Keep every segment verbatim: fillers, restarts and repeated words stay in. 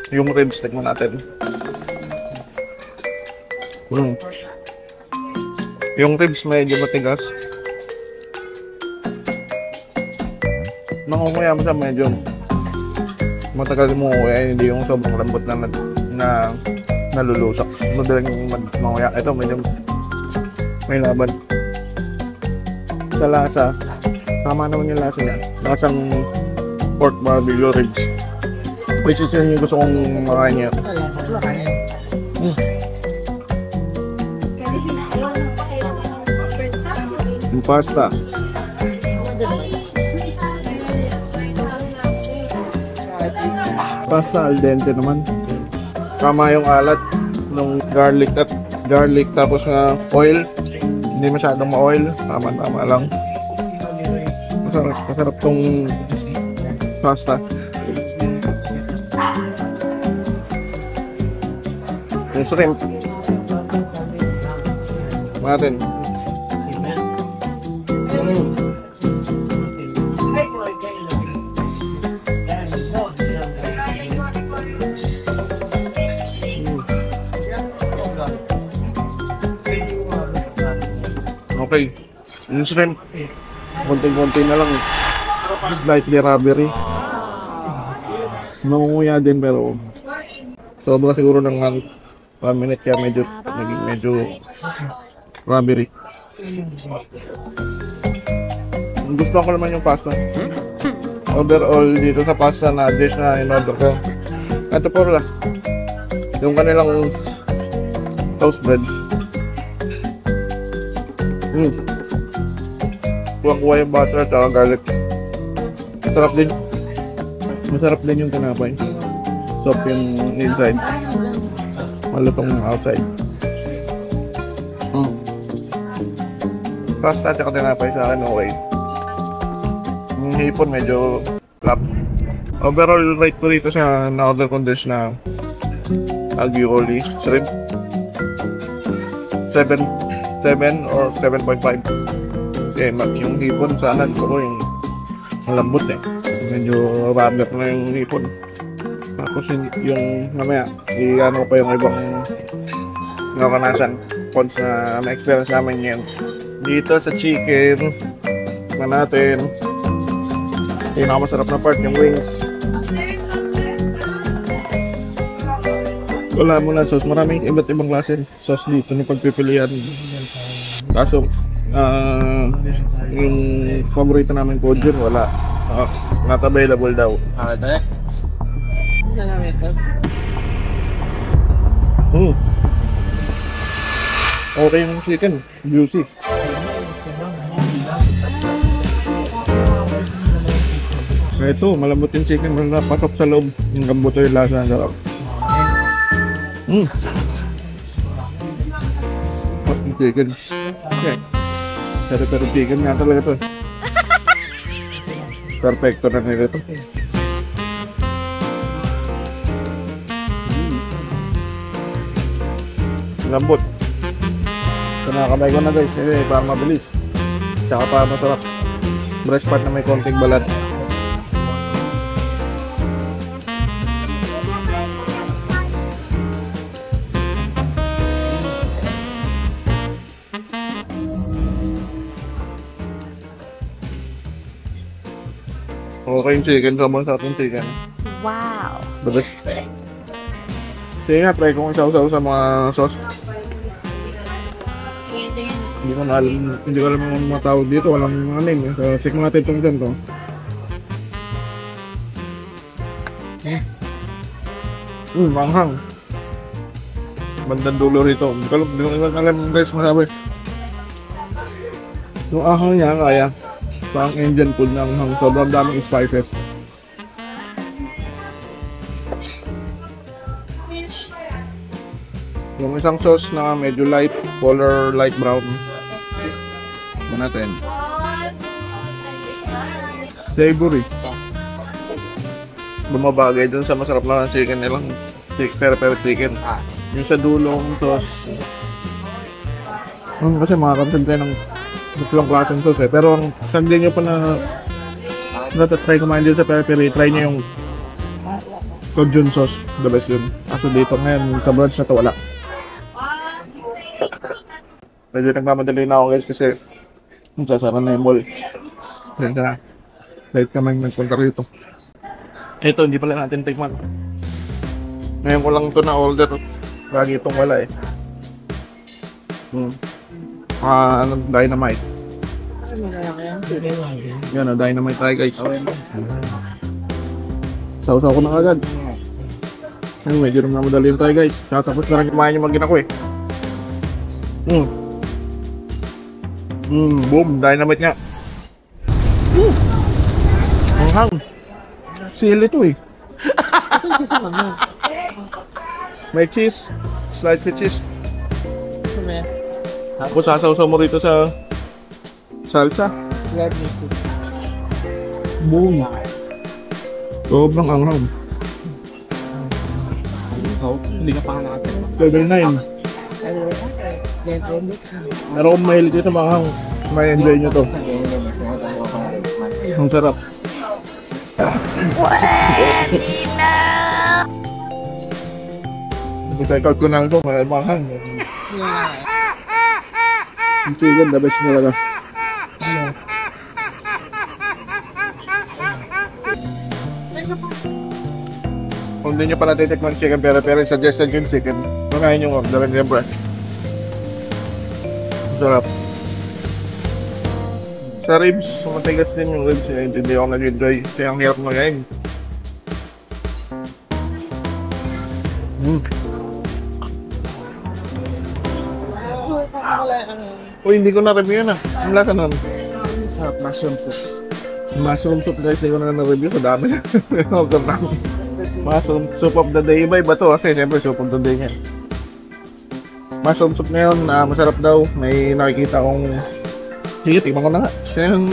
Yung ribs, tignan natin. Mm. Yung ribs medyo matigas. Nangunguya mo siya medyo matagal mo eh, hindi yung sobrang lambot na na nalulusak. Madaling manguya. Ito medyo may laban. Sa lasa, tama naman yung lasa niya. Lasang pork barbecue ribs. Which is yun yung gusto kong makain niya. Mm. Yung pasta. Pasta al dente naman. Tama yung alat ng garlic at garlic tapos na oil. Hindi masyadong ma-oil. Tama-tama lang. Masarap, masarap tong pasta. Yung shrimp. Natin. Mm. Okay. Yung shrimp. Konting-konti na lang. Slightly rubbery. Nangunguya din pero sobra siguro ng one minute kaya medyo naging medyo rubbery. Gusto ko naman yung pasta. Overall dito sa pasta na dish na in-order ko. Ito po lang. Yung kanilang toast bread. Mm. Kuha-kuha yung butter at garlic. Masarap din. Masarap din yung tinapay. Soft yung inside. Malutong yung outside. Mm. Pasta at tinapay sa akin okay. Yung hipon medyo flap. Overall rate ko rito sa na-order kong dish na Aglio-Olio shrimp. seven seven or seven point five. Kasi yung hipon sana gusto ko yung malambot eh. Medyo rubber na yung hipon. Tapos yung, yung mamaya, i-ano pa yung ibang nakanasan pods na na-experience namin yan. Dito sa chicken na natin, pinakamasarap na part yung wings. Wala mo na sauce. Maraming iba't ibang klase sauce dito na pagpipilian. Kaso, uh, yung paborito namin po dyan, wala. Uh, not available daw. Hmm. Okay yung chicken. Juicy. Ito, malambot yung chicken. Napasok sa loob. Yung gambuto yung lasa. Sarap. Hmm. Hot yung chicken. Okay. Pero-pero chicken nga talaga ito. Perfecto na nila ito. Hmm. Lambot. Kinakamay ko na guys. Eh, para mabilis. Tsaka para masarap. Breast part na may konting balat. Okay yung chicken, sobrang sarap yung chicken. Wow! The best. Sige nga, try ko kung sausaw sa mga sauce. Hindi ko na alam, hindi ko alam yung mga tawag dito, walang ano yun. So, tikman natin itong dyan to. Hmm. Hmm, manghang. Bandang dulo rito. Hindi ko alam, hindi ko alam guys masabi. Yung ahang niya, kaya. Pang Indian food ng sobrang daming spices. Yung isang sauce na medyo light, color light brown. Ito natin. Savory. Bumabagay dun sa masarap na chicken nilang pere-pere chicken. Yung sa dulong sauce. Hmm, kasi makakapsad tayo ng tatlong klaseng sauce eh. Pero ang sandi nyo pa na natatry kumain din sa pere-pere, try nyo yung Cajun sauce, the best yun. Kaso dito ngayon, sa branch na to wala. Medyo nagmamadali na ako guys kasi sasara na yung mall. Yan ka na. Late ka man nagpunta rito. Ito, hindi pala natin tikman. Ngayon ko lang ito na order. Lagi itong wala eh. Hmm. Ah, ano, dynamite. Yan na, dynamite tayo guys. Sausaw ko na agad. Ayun, medyo rin na madali tayo guys. Tapos na rin kumain yung magina ko eh. Hmm. Hmm, boom, dynamite nga. Hmm. Ang hang. Sili to eh. May cheese. Slice cheese. Tapos sasaw-saw mo rito sa salsa. Boom. Sobrang anghang. Hindi ka pa natin. Level nine. Pero kung mahilig kayo sa manghang, may enjoy nyo to. Ang sarap. Pwede na! I-take out ko na ito, may manghang. Ang chicken, the best talaga. Kung hindi nyo pa natitikman chicken pere-pere, suggested yung chicken. Manahin yung order and siyempre. Sarap. Sa ribs, matigas din yung ribs. Eh. Hindi ako nag-enjoy. Kaya ang hirap na ngayon. Mm. Uy, hindi ko na-review na. Ang lasa nun. Sarap, mushroom soup. Mushroom soup guys, hindi ko na na-review. Sa dami na. Order na. Mushroom soup of the day. Iba iba to kasi siyempre soup of the day yan. Mushroom soup ngayon, uh, masarap daw. May nakikita kong... Sige, tingnan ko na nga.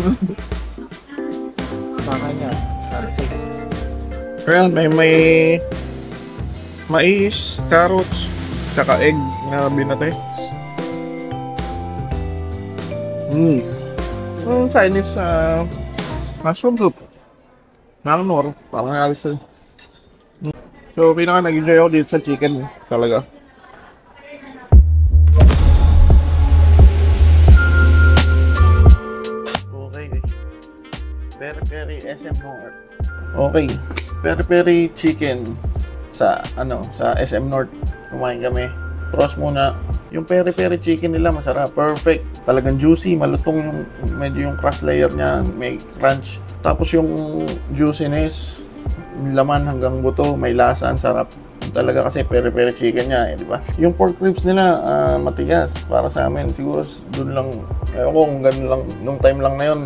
Sa kanya, perfect. Kaya may may... mais, carrots, tsaka egg na binatay. Hmm. Yung Chinese uh, mushroom soup. Nangnor, parang alis na. So, pinaka nag-enjoy ako dito sa chicken talaga. Okay. Peri-peri S M North. Okay. Peri-peri chicken sa ano, sa S M North. Kumain kami. Pros muna. Yung peri-peri chicken nila masarap, perfect. Talagang juicy, malutong yung medyo yung crust layer niya, may crunch. Tapos yung juiciness, laman hanggang buto, may lasa, ang sarap. Talaga kasi peri-peri chicken niya, eh, di ba? Yung pork ribs nila, uh, matigas para sa amin. Siguro doon lang, ewan ko kung ganun lang, nung time lang na yun,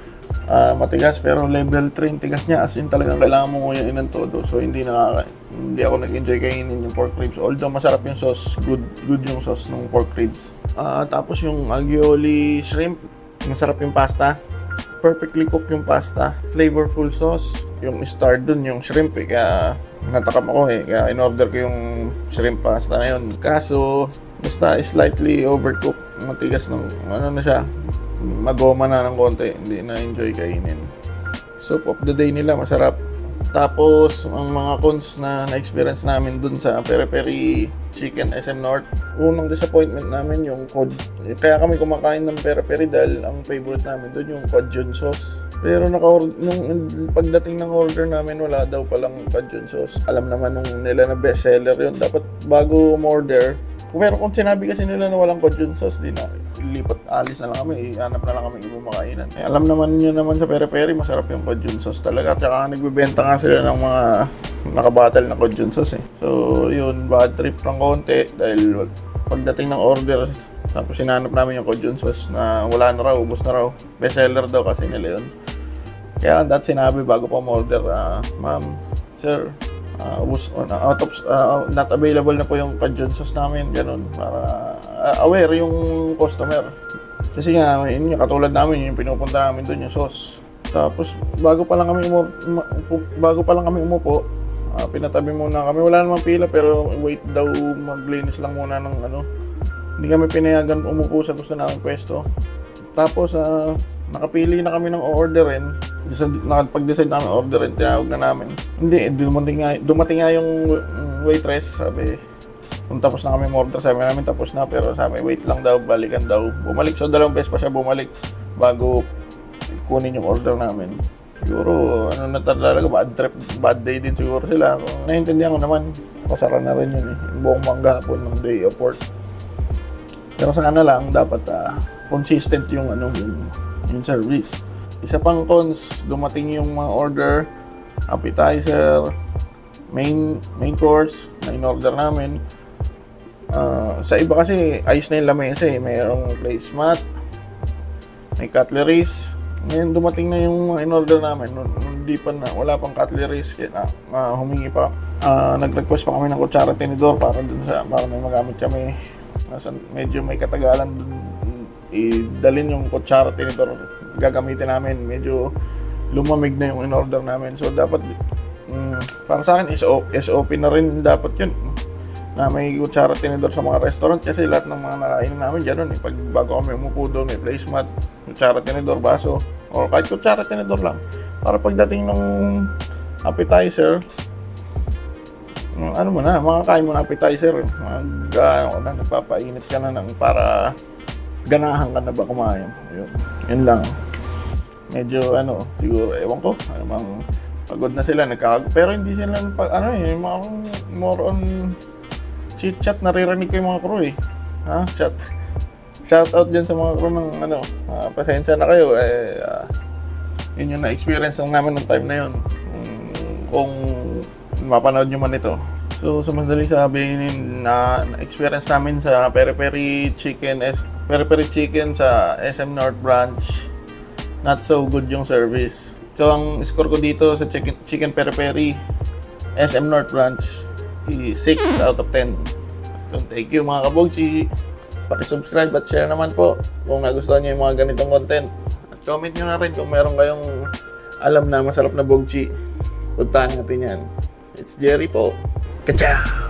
uh, matigas. Pero level three yung tigas niya, as in talagang kailangan mo nguyain ng todo. So hindi nakaka, hindi ako nag-enjoy kainin yung pork ribs. Although masarap yung sauce, good good yung sauce ng pork ribs. Uh, tapos yung aglio shrimp, masarap yung pasta. Perfectly cooked yung pasta, flavorful sauce, yung star dun yung shrimp eh, kaya natakam ako eh, kaya in-order ko yung shrimp pasta na yun. Kaso, basta slightly overcooked, matigas ng, ano na siya, magoma na ng konti, hindi na-enjoy kainin. Soup of the day nila, masarap. Tapos, ang mga cons na na-experience namin dun sa peri-peri chicken S M North, unang disappointment namin yung cod. Kaya kami kumakain ng peri-peri dahil ang favorite namin dun yung cajun sauce. Pero naka nung pagdating ng order namin, wala daw palang cajun sauce. Alam naman nung nila na bestseller yun. Dapat bago umorder, pero kung sinabi kasi nila na walang cajun sauce, di na lipat, alis na lang kami, ihanap na lang kami ibang makainan. Eh, alam naman nyo naman sa peri-peri, masarap yung cajun sauce talaga. Tsaka nagbebenta nga sila ng mga nakabattle na cajun sauce eh. So yun, bad trip ng konti dahil pagdating ng order, tapos sinanap namin yung cajun sauce na wala na raw, ubos na raw. Bestseller daw kasi nila yun. Kaya that sinabi bago pa umorder, uh, ma'am, sir, Uh, was, uh, out of, uh, not available na po yung cajun sauce namin, ganun, para uh, aware yung customer. Kasi nga, yun yung katulad namin, yung pinupunta namin doon yung sauce. Tapos, bago pa lang kami umupo, bago pa lang kami umupo, uh, pinatabi muna kami, wala namang pila, pero wait daw, maglinis lang muna ng ano. Hindi kami pinayagan umupo sa gusto naming pwesto. Tapos, uh, nakapili na kami ng orderin. nakapag-decide namin orderin, tinawag na namin. Hindi, dumating nga, dumating nga yung waitress, sabi, kung tapos na kami order, sabi namin tapos na, pero sabi, wait lang daw, balikan daw. Bumalik, so dalawang beses pa siya bumalik bago kunin yung order namin. Siguro, ano na talaga, bad trip, bad day din siguro sila. Naiintindihan ko naman, pasara na rin yun eh, yung buong manggahapon ng day of work. Pero sa ano lang, dapat uh, consistent yung, ano, yung, yung service. Isa pang cons, dumating yung mga order, appetizer, main main course na in-order namin. Uh, sa iba kasi, ayos na yung lamesa eh. Mayroong placemat, may cutleries. Ngayon dumating na yung mga in-order namin, hindi pa na, wala pang cutleries, kaya na, uh, humingi pa. Uh, nag-request pa kami ng kutsara tinidor para dun sa, para may magamit kami. Nasa, medyo may katagalan dun, idalin yung kutsara tinidor gagamitin namin. Medyo lumamig na yung in-order namin. So dapat, um, para sa akin, S O P na rin dapat yun. Na may kutsara tinidor sa mga restaurant kasi lahat ng mga nakain namin gano'n eh. Pag bago kami umupo doon, may placemat, kutsara tinidor, baso, or kahit kutsara tinidor lang. Para pagdating ng appetizer, ano mo na, makakain mo na appetizer, mag, ano, na, nagpapainit ka na ng para ganahan ka na ba kumain. Yun, yun lang. Medyo ano, siguro, ewan ko, ano bang pagod na sila, nagkakag... Pero hindi sila, ano eh, mga more on chit-chat, naririnig ko yung mga crew eh. Ha? Chat. Shout out dyan sa mga crew ng ano, uh, pasensya na kayo. Eh, uh, yun yung na-experience lang namin ng time na yun. Um, kung mapanood nyo man ito. So, sumadali sabihin na na-experience namin sa peri-peri chicken, S peri-peri chicken sa S M North Branch. Not so good yung service. So, ang score ko dito sa chicken, chicken peri-peri S M North Branch, six out of ten. So, thank you mga kabogchi. Paki-subscribe at share naman po kung nagustuhan niyo yung mga ganitong content. At comment nyo na rin kung meron kayong alam na masarap na bogchi. Puntahan natin yan. It's Jerry po. Kacha!